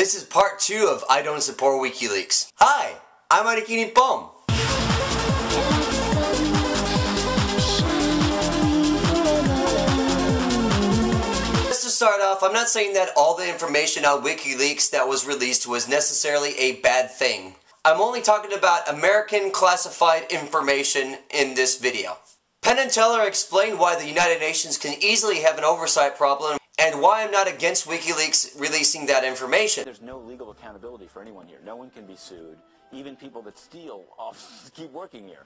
This is part 2 of I Don't Support Wikileaks. Hi, I'm Arikini Pom. Just to start off, I'm not saying that all the information on Wikileaks that was released was necessarily a bad thing. I'm only talking about American classified information in this video. Penn and Teller explained why the United Nations can easily have an oversight problem and why I'm not against Wikileaks releasing that information. There's no legal accountability for anyone here. No one can be sued. Even people that steal keep working here.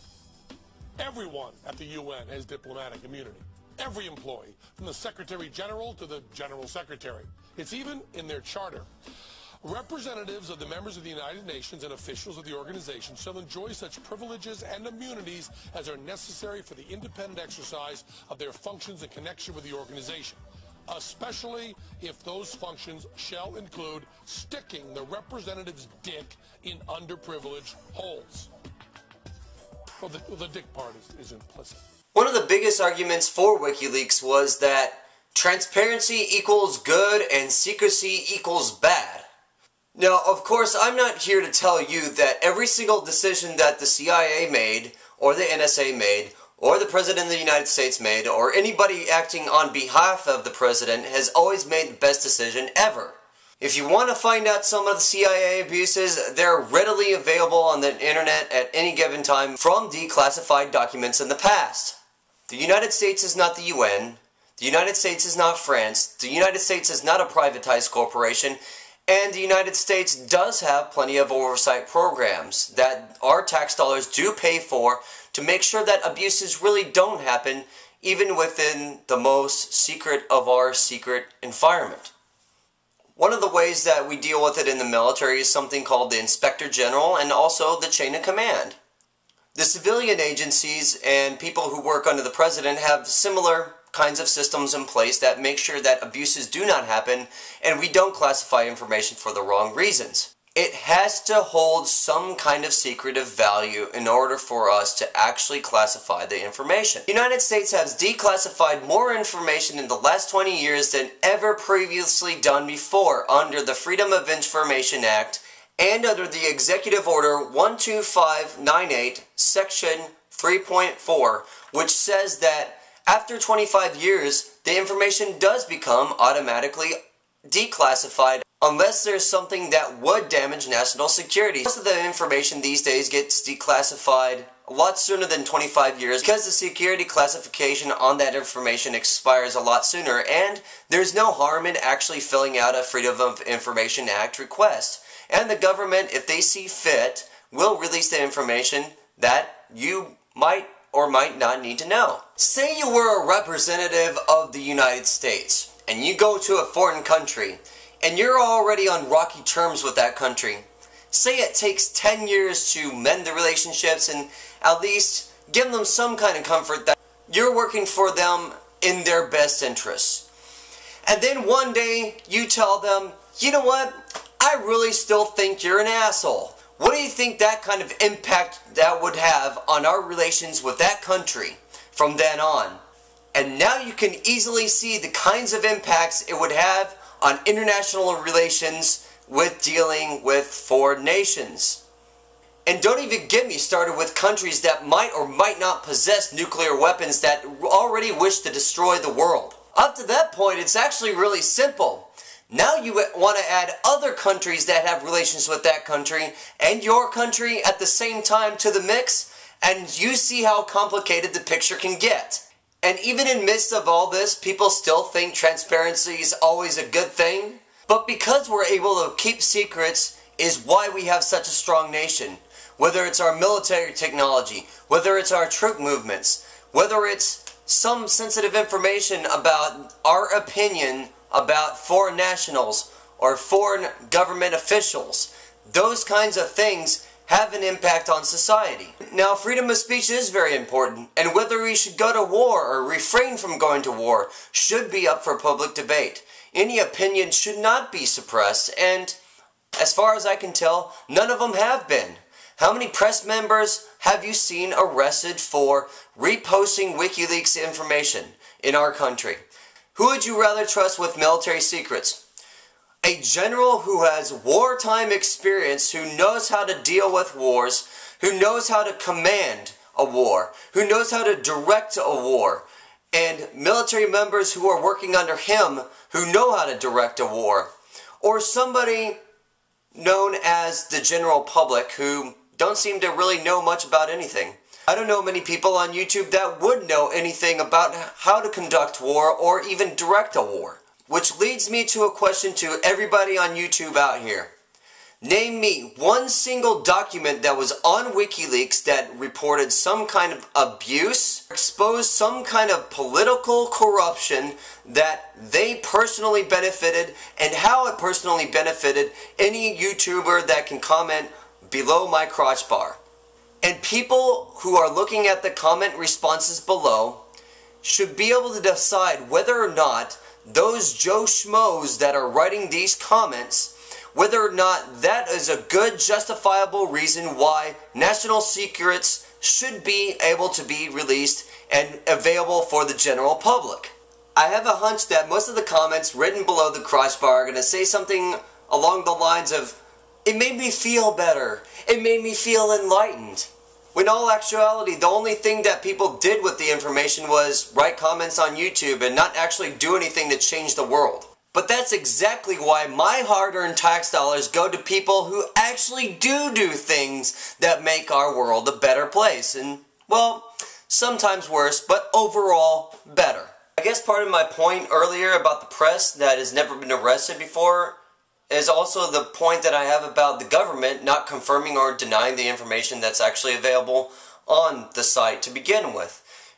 Everyone at the UN has diplomatic immunity. Every employee, from the Secretary General to the General Secretary. It's even in their charter. Representatives of the members of the United Nations and officials of the organization shall enjoy such privileges and immunities as are necessary for the independent exercise of their functions in connection with the organization, especially if those functions shall include sticking the representative's dick in underprivileged holes. Well, the dick part is implicit. One of the biggest arguments for Wikileaks was that transparency equals good and secrecy equals bad. Now, of course, I'm not here to tell you that every single decision that the CIA made, or the NSA made, or the President of the United States made, or anybody acting on behalf of the President has always made the best decision ever. If you want to find out some of the CIA abuses, they're readily available on the internet at any given time from declassified documents in the past. The United States is not the UN, the United States is not France, the United States is not a privatized corporation, and the United States does have plenty of oversight programs that our tax dollars do pay for to make sure that abuses really don't happen even within the most secret of our secret environment. One of the ways that we deal with it in the military is something called the Inspector General and also the chain of command. The civilian agencies and people who work under the President have similar kinds of systems in place that make sure that abuses do not happen and we don't classify information for the wrong reasons. It has to hold some kind of secretive value in order for us to actually classify the information. The United States has declassified more information in the last 20 years than ever previously done before under the Freedom of Information Act and under the Executive Order 12598, Section 3.4, which says that after 25 years, the information does become automatically declassified unless there's something that would damage national security. Most of the information these days gets declassified a lot sooner than 25 years because the security classification on that information expires a lot sooner, and there's no harm in actually filling out a Freedom of Information Act request. And the government, if they see fit, will release the information that you might or might not need to know. Say you were a representative of the United States and you go to a foreign country and you're already on rocky terms with that country. Say it takes 10 years to mend the relationships and at least give them some kind of comfort that you're working for them in their best interests. And then one day you tell them, you know what, I really still think you're an asshole. What do you think that kind of impact that would have on our relations with that country from then on? And now you can easily see the kinds of impacts it would have on international relations with dealing with foreign nations. And don't even get me started with countries that might or might not possess nuclear weapons that already wish to destroy the world. Up to that point, it's actually really simple. Now you want to add other countries that have relations with that country and your country at the same time to the mix, and you see how complicated the picture can get. And even in midst of all this, people still think transparency is always a good thing. But because we're able to keep secrets is why we have such a strong nation. Whether it's our military technology, whether it's our troop movements, whether it's some sensitive information about our opinion about foreign nationals or foreign government officials. Those kinds of things have an impact on society. Now, freedom of speech is very important, and whether we should go to war or refrain from going to war should be up for public debate. Any opinion should not be suppressed, and as far as I can tell, none of them have been. How many press members have you seen arrested for reposting Wikileaks information in our country? Who would you rather trust with military secrets? A general who has wartime experience, who knows how to deal with wars, who knows how to command a war, who knows how to direct a war, and military members who are working under him who know how to direct a war, or somebody known as the general public who don't seem to really know much about anything. I don't know many people on YouTube that would know anything about how to conduct war or even direct a war. Which leads me to a question to everybody on YouTube out here. Name me one single document that was on Wikileaks that reported some kind of abuse, exposed some kind of political corruption that they personally benefited, and how it personally benefited any YouTuber that can comment below my crotch bar. And people who are looking at the comment responses below should be able to decide whether or not those Joe Schmoes that are writing these comments, whether or not that is a good justifiable reason why national secrets should be able to be released and available for the general public. I have a hunch that most of the comments written below the crotch bar are going to say something along the lines of, "It made me feel better. It made me feel enlightened." When in all actuality, the only thing that people did with the information was write comments on YouTube and not actually do anything to change the world. But that's exactly why my hard-earned tax dollars go to people who actually do things that make our world a better place. And, well, sometimes worse, but overall better. I guess part of my point earlier about the press that has never been arrested before is also the point that I have about the government not confirming or denying the information that's actually available on the site to begin with.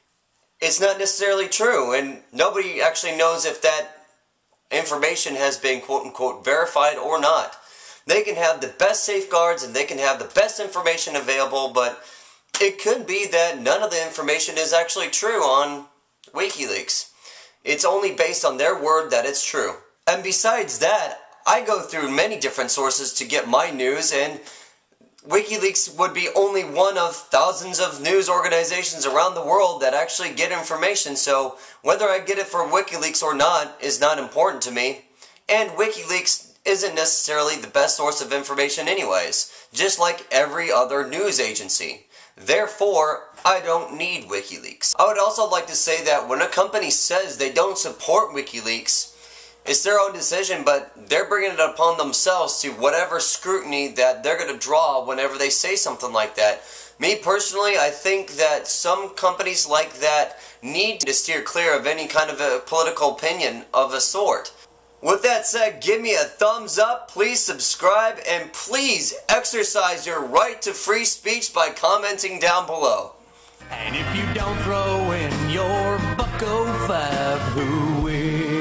It's not necessarily true, and nobody actually knows if that information has been quote-unquote verified or not. They can have the best safeguards and they can have the best information available, but it could be that none of the information is actually true on Wikileaks. It's only based on their word that it's true. And besides that, I go through many different sources to get my news, and Wikileaks would be only one of thousands of news organizations around the world that actually get information, so whether I get it from Wikileaks or not is not important to me. And Wikileaks isn't necessarily the best source of information anyways, just like every other news agency. Therefore, I don't need Wikileaks. I would also like to say that when a company says they don't support Wikileaks, it's their own decision, but they're bringing it upon themselves to whatever scrutiny that they're going to draw whenever they say something like that. Me personally, I think that some companies like that need to steer clear of any kind of a political opinion of a sort. With that said, give me a thumbs up, please subscribe, and please exercise your right to free speech by commenting down below. And if you don't throw in your buck 05, who will?